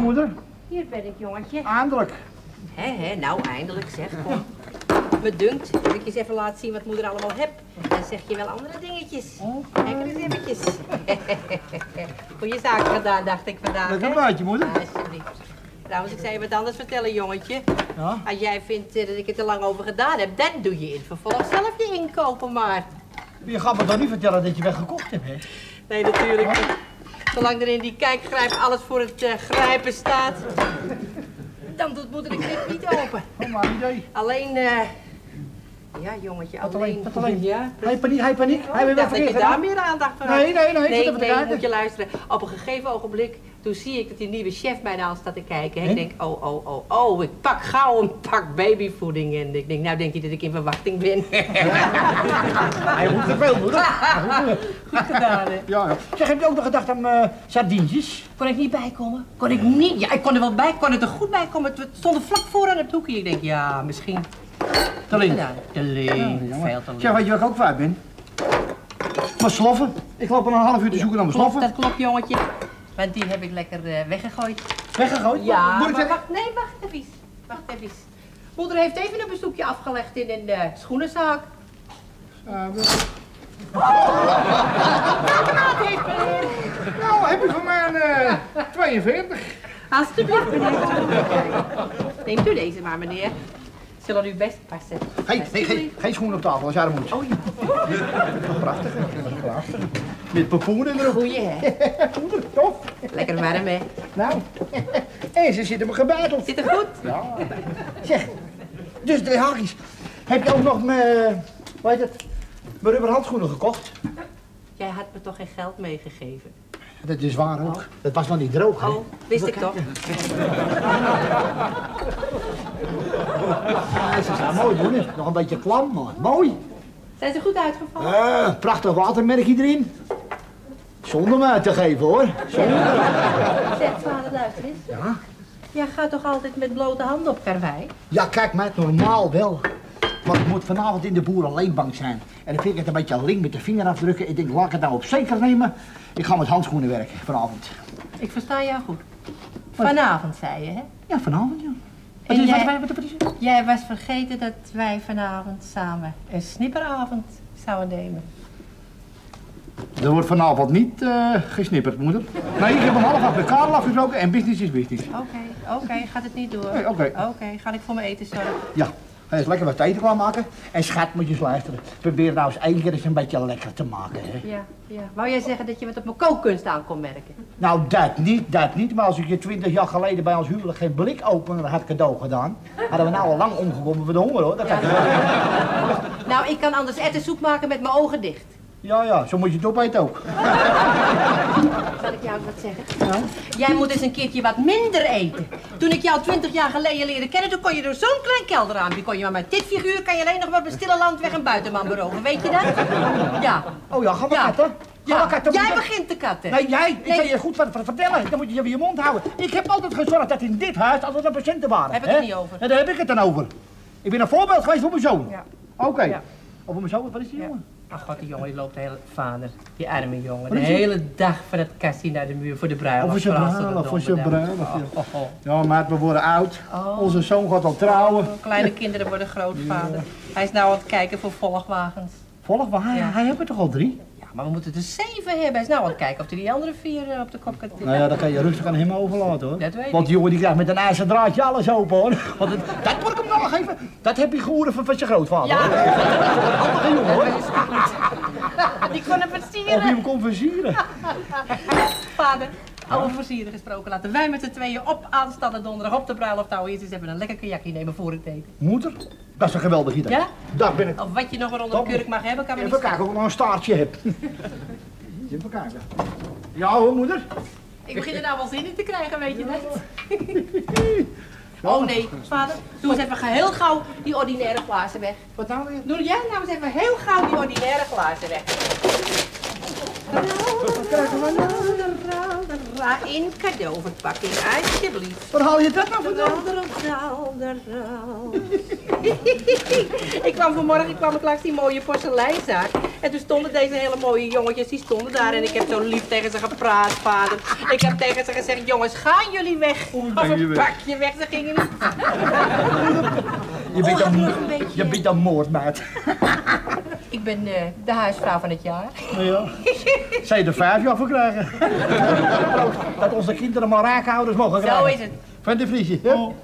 moeder. Hier ben ik, jongetje. Eindelijk. Hé, nou eindelijk zeg, kom. Me dunkt dat ik je eens even laat zien wat moeder allemaal hebt. Dan zeg je wel andere dingetjes. Kijk er eens eventjes. Goeie zaak gedaan, dacht ik vandaag. Lekker plaatje, moeder. Alsjeblieft. Trouwens, ik zou je wat anders vertellen, jongetje. Ja? Als jij vindt dat ik het te lang over gedaan heb, dan doe je in het vervolg zelf je inkopen maar. Je gaat me toch niet vertellen dat je weggekocht hebt, hè? Nee, natuurlijk niet. Zolang er in die kijkgrijp alles voor het grijpen staat, dan doet moeder de krip niet open. Oh, maar idee. Alleen, ja jongetje, alleen. Wat alleen? Ja, Hij paniek. Hij ik wil dacht dat je daar gedaan. meer aandacht voor Nee, had. nee, moet je luisteren. Op een gegeven ogenblik, toen zie ik dat die nieuwe chef mij aan staat te kijken. En ik denk, oh, ik pak gauw een pak babyvoeding. En ik denk, nou denkt hij dat ik in verwachting ben. Hij moet te veel, moeder. Goed gedaan, hè? Ja. Zeg, heb je ook nog gedacht aan sardientjes? Kon ik niet bijkomen? Kon ik niet? Ja, ik kon er wel bij. Ik kon er goed bij komen. Het stond er vlak voor aan het hoekje. Ik denk, ja, misschien. Te leeg. Te leeg. Veel te leeg. Zeg, weet je wat ik ook kwijt ben? Mijn sloffen. Ik loop al een half uur te zoeken naar mijn sloffen. Dat klopt, jongetje. Want die heb ik lekker weggegooid. Weggegooid? Ja, Moet ik maar zeggen? wacht even. Wacht even. Moeder heeft even een bezoekje afgelegd in een schoenenzaak. Nou, heb je van mij een 42? Alsjeblieft, meneer. Neemt u deze maar, meneer. Zullen u best passen. Geen schoen op tafel als jij er moet. Oh ja. Prachtig, hè? Prachtig. Met pompoenen erop. Goeie, hè? Moeder, tof. Lekker warm, hè? Nou, en ze zitten me gebeiteld. Zit er goed? Ja. Zeg, dus 2 haakjes. Heb je ook nog mijn, hoe heet het, mijn rubberhandschoenen gekocht? Jij had me toch geen geld meegegeven? Dat is waar ook. Dat was nog niet droog, hè? Oh, wist ik toch? Ja, ze zijn mooi, moeder. Nog een beetje klam, maar mooi. Zijn ze goed uitgevallen? Prachtig watermerkje erin. Zonder me uit te geven, hoor. Zonder. Zeg, vader, luister eens. Ja? Jij gaat toch altijd met blote handen op karwei? Ja, kijk, meid, normaal wel. Maar ik moet vanavond in de boerenleenbank zijn. En dan vind ik het een beetje link met de vinger afdrukken. Ik denk, laat ik het nou op zeker nemen. Ik ga met handschoenen werken vanavond. Ik versta jou goed. Vanavond, zei je, hè? Ja, vanavond, ja. En Wat is jij- het? Jij was vergeten dat wij vanavond samen een snipperavond zouden nemen. Er wordt vanavond niet gesnipperd, moeder. Nee, ik heb om 7:30 met Karel afgesproken en business is business. Oké, gaat het niet door? Nee, oké. Ga ik voor mijn eten zorgen? Ja, ga eens lekker wat eten klaarmaken. En schat, moet je eens luisteren. Probeer nou eens 1 keer eens een beetje lekker te maken, hè. Ja. Wou jij zeggen dat je wat op mijn kookkunst aan kon merken? Nou, dat niet. Maar als ik je 20 jaar geleden bij ons huwelijk geen blikopener had cadeau gedaan, hadden we nou al lang omgekomen voor de honger, hoor. Dat kan Nou, ik kan anders ettensoep maken met mijn ogen dicht. Ja, zo moet je het opeten ook. Zal ik jou eens wat zeggen? Ja? Jij moet eens een keertje wat minder eten. Toen ik jou 20 jaar geleden leerde kennen, toen kon je door zo'n klein kelderraampje, kon je maar met dit figuur, kan je alleen nog maar op een stille landweg een buitenman beroven. Weet je dat? Ja. Oh ja, ga maar katten. Ja, jij begint te katten. Nee, jij. Ik zal je goed wat vertellen. Dan moet je je mond houden. Ik heb altijd gezorgd dat in dit huis altijd er patiënten waren. Heb ik het niet over. En daar heb ik het dan over. Ik ben een voorbeeld geweest voor mijn zoon. Ja. Oké. Ja. Of voor mijn zoon, wat is die jongen? Ach god, die jongen die loopt de hele vader. Die arme jongen. De hele dag van het kastje naar de muur voor de bruiloft. Voor zijn bruiloft, voor zijn bruiloft. Ja, maat, we worden oud. Onze zoon gaat al trouwen. Kleine kinderen worden grootvader. Hij is nou aan het kijken voor volgwagens. Volgwagen? Ja. Hij heeft er toch al 3? Ja, maar we moeten er 7 hebben. Hij is nou aan het kijken of hij die andere 4 op de kop kan tillen. Nou ja, dat kan je rustig aan hem overlaten, hoor. Dat weet ik. Want die jongen die krijgt met een ijzer draadje alles open, hoor. Want dat moet ik hem nog even. Dat heb je gehoord van zijn grootvader. Ja. Hoor. Handige jongen, hoor. Die kon hem Of je versieren. hem kon versieren. Vader, over versieren gesproken. Laten wij met z'n tweeën op aanstaande donderdag op de bruiloft houden. Eerst eens even een lekker kajakje nemen voor het eten. Moeder, dat is een geweldig idee. Ja? Daar ben ik. Of wat je nog maar onder de kurk mag hebben, kan me niet Even kijken of ik nog een staartje heb. Even kijken. Ja hoor, moeder. Ik begin er nou wel zin in te krijgen, weet je dat? Oh nee, vader, doe eens even heel gauw die ordinaire glazen weg. Wat nou weer? Doe jij nou eens even heel gauw die ordinaire glazen weg. In cadeauverpakking, alsjeblieft. Waar haal je dat nou vandaan? Ik kwam vanmorgen langs die mooie porseleinzaak. En toen stonden deze hele mooie jongetjes, die stonden daar. En ik heb zo lief tegen ze gepraat, vader. Ik heb tegen ze gezegd, jongens, gaan jullie weg? Of een pakje weg, ze gingen niet. Je bent een moordmaat. Ik ben de huisvrouw van het jaar. Ja. Zou je er 5 jaar voor krijgen? Dat onze kinderen maar raakhouders mogen krijgen. Zo is het. Van de Vriesje. Ja. Lekker,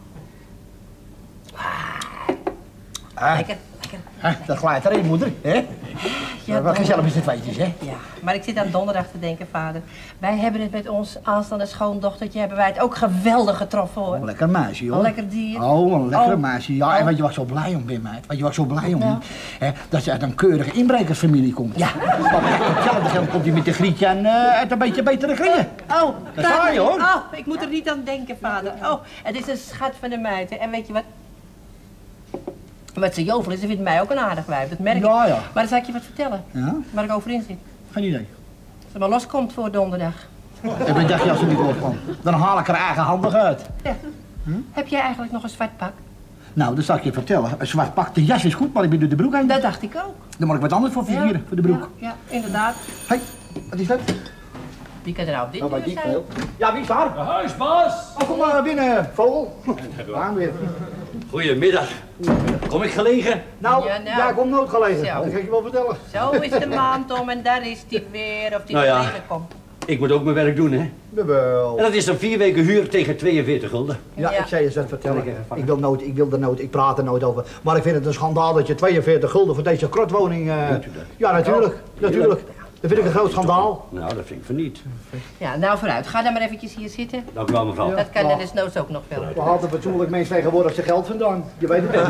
lekker. Dat glijdt erin, moeder. Hè? Ja, wat gezellig is het weetjes, hè? Ja, maar ik zit aan donderdag te denken, vader. Wij hebben het met ons aanstaande schoondochtertje, hebben wij het ook geweldig getroffen, hoor. Een lekker meisje, hoor. Een lekker dier. Oh, een lekkere meisje. Ja, en weet je wat ik zo blij om ben, meid? Weet je wat ik zo blij om ben? Hè, dat ze uit een keurige inbrekersfamilie komt. Ja. Hetzelfde geld komt hij met de Grietje en uit een beetje betere kringen. Oh, daar sta je, hoor. Oh, ik moet er niet aan denken, vader. Oh, het is een schat van de meid, hè. En weet je wat? Wat ze jovel is, ze vindt mij ook een aardig wijf, dat merk ik. Ja, ja. Maar dan zal ik je wat vertellen, waar ik over in zit. Geen idee. Als ze maar loskomt voor donderdag. En wat dacht je als ze niet loskwam? Dan haal ik er eigenhandig uit. Ja. Heb jij eigenlijk nog een zwart pak? Nou, dat zal ik je vertellen. Een zwart pak, de jas is goed, maar ik ben door de broek heen. Dat dacht ik ook. Dan moet ik wat anders voor figuren, voor de broek. Ja, inderdaad. Hé, wat is dat? Wie kan er nou op dit Nou, uur weet ik zijn? veel. Ja, wie is daar? De huisbaas! Oh, kom maar binnen, vogel. Aan weer. Goedemiddag. Kom ik gelegen? Nou, Ja, nou. ja, ik kom nooit gelegen. Zo. Dat ga ik je wel vertellen. Zo is de maand om en daar is die weer, of die Nou ja. gelegen komt. Ik moet ook mijn werk doen, hè? Jawel. En dat is dan 4 weken huur tegen 42 gulden. Ja, Ja. ik zei je dat vertellen. Ik praat er nooit over. Maar ik vind het een schandaal dat je 42 gulden voor deze krotwoning... Ja, natuurlijk. Natuurlijk. Dat vind ik een groot schandaal. Nou, dat vind ik van niet. Ja, nou vooruit. Ga dan maar eventjes hier zitten. Dank u wel, mevrouw. Dat kan er desnoods ook nog wel. We hadden een fatsoenlijk mens tegenwoordig zijn geld vandaan. Je weet het wel.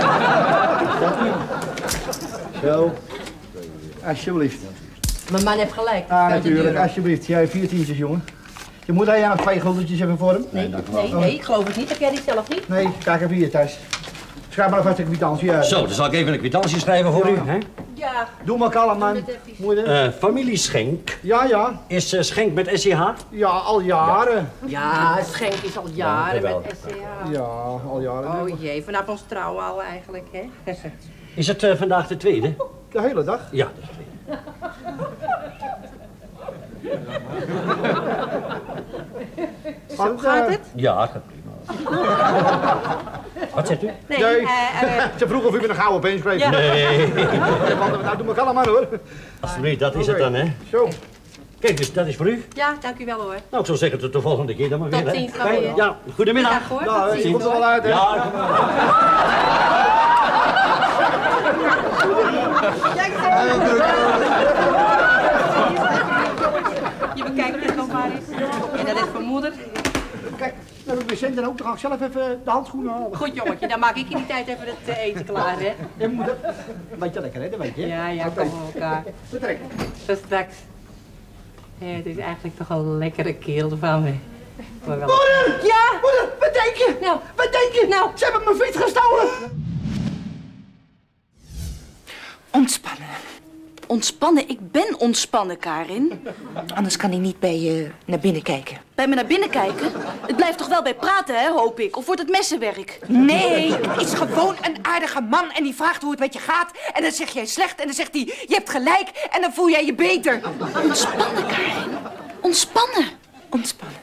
Zo. Alsjeblieft. Mijn man heeft gelijk. Ah, natuurlijk. Alsjeblieft. Jij 4 tientjes, jongen. Je moet hij nog 2 guldetjes hebben voor hem? Nee, ik geloof het niet. Heb jij die zelf niet? Nee, kijk even hier thuis. Schrijf maar alvast een kwitantie uit. Zo, dan zal ik even een kwitantie schrijven voor u, hè? Ja. Doe maar kalm, man. Moeder. Familie Schenk. Ja. Is Schenk met SCH? Ja, al jaren. Ja, Schenk is al jaren jawel. met SCH. Ja, al jaren. Oh jee, vanaf ons trouwen al eigenlijk, hè? Is het vandaag de tweede? De hele dag. Ja, dat is de tweede. Zo gaat het? Ja, dat gaat prima. Wat zegt u? Nee, Ze vroeg of u met een gouden pen schreef. Ja. Nee. Nou, doe maar kalm, man, hoor. Alsjeblieft, dat is het dan, hè? Zo. Kijk, dus dat is voor u. ja, dank u wel hoor. Nou, ik zou zeggen tot de volgende keer dan maar weer, Tot hè? ziens, gaan we weer. Ja, goedemiddag. Dag hoor, Nou, tot je ziens komt er hoor. wel uit, hè? Ja, kom maar. Je bekijkt het nog maar eens. En dat is voor moeder. Kijk, dan heb ik mijn centen ook. Dan ga ik zelf even de handschoenen halen. Goed jongetje, dan maak ik in die tijd even het eten klaar, hè? En moeder, weet je lekker, hè? Dat weet je. Ja, kom op elkaar. Vertrek. Tot straks. Het is eigenlijk toch een lekkere kerel van me. Maar wel... Moeder! Ja! Moeder, wat denk je? Nou. Wat denk je? Nou. Ze hebben mijn fiets gestolen. Ontspannen. Ontspannen? Ik ben ontspannen, Karin. Anders kan hij niet bij je naar binnen kijken. Bij me naar binnen kijken? Het blijft toch wel bij praten, hè, hoop ik? Of wordt het messenwerk? Nee, het is gewoon een aardige man en die vraagt hoe het met je gaat. En dan zeg jij slecht en dan zegt hij, je hebt gelijk en dan voel jij je beter. Ontspannen, Karin. Ontspannen. Ontspannen.